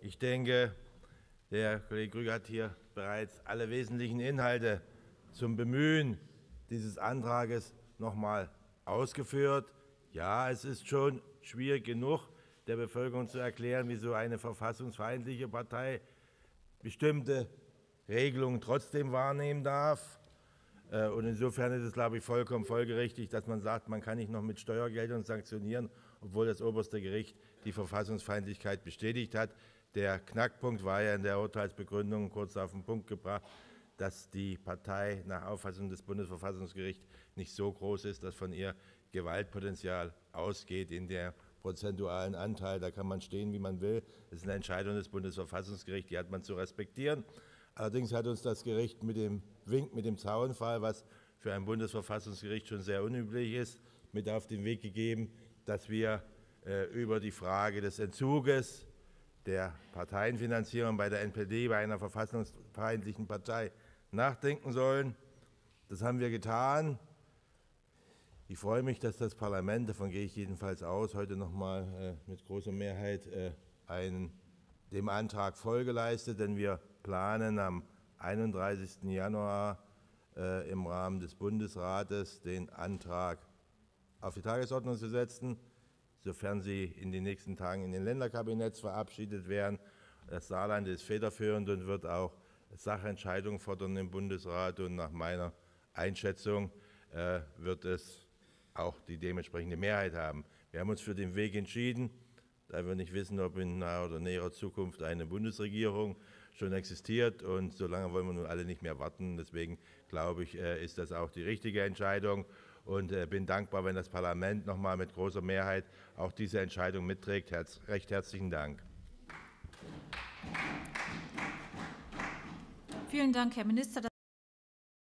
Ich denke, der Kollege Grüger hat hier bereits alle wesentlichen Inhalte zum Bemühen dieses Antrages noch einmal ausgeführt. Ja, es ist schon schwierig genug, der Bevölkerung zu erklären, wieso eine verfassungsfeindliche Partei bestimmte Regelungen trotzdem wahrnehmen darf. Und insofern ist es, glaube ich, vollkommen folgerichtig, dass man sagt, man kann nicht noch mit Steuergeldern sanktionieren, obwohl das oberste Gericht die Verfassungsfeindlichkeit bestätigt hat. Der Knackpunkt war ja in der Urteilsbegründung kurz auf den Punkt gebracht, dass die Partei nach Auffassung des Bundesverfassungsgerichts nicht so groß ist, dass von ihr Gewaltpotenzial ausgeht in der prozentualen Anteil. Da kann man stehen, wie man will. Das ist eine Entscheidung des Bundesverfassungsgerichts, die hat man zu respektieren. Allerdings hat uns das Gericht mit dem Wink mit dem Zaunpfahl, was für ein Bundesverfassungsgericht schon sehr unüblich ist, mit auf den Weg gegeben, dass wir über die Frage des Entzuges der Parteienfinanzierung bei der NPD, bei einer verfassungsfeindlichen Partei, nachdenken sollen. Das haben wir getan. Ich freue mich, dass das Parlament, davon gehe ich jedenfalls aus, heute noch mal mit großer Mehrheit dem Antrag Folge leistet, denn wir planen am 31. Januar im Rahmen des Bundesrates den Antrag auf die Tagesordnung zu setzen, sofern sie in den nächsten Tagen in den Länderkabinetts verabschiedet werden. Das Saarland ist federführend und wird auch Sachentscheidungen fordern im Bundesrat. Und nach meiner Einschätzung wird es auch die dementsprechende Mehrheit haben. Wir haben uns für den Weg entschieden, da wir nicht wissen, ob in naher oder näherer Zukunft eine Bundesregierung schon existiert. Und so lange wollen wir nun alle nicht mehr warten. Deswegen glaube ich, ist das auch die richtige Entscheidung. Und bin dankbar, wenn das Parlament noch mal mit großer Mehrheit auch diese Entscheidung mitträgt. Recht herzlichen Dank. Vielen Dank, Herr Minister.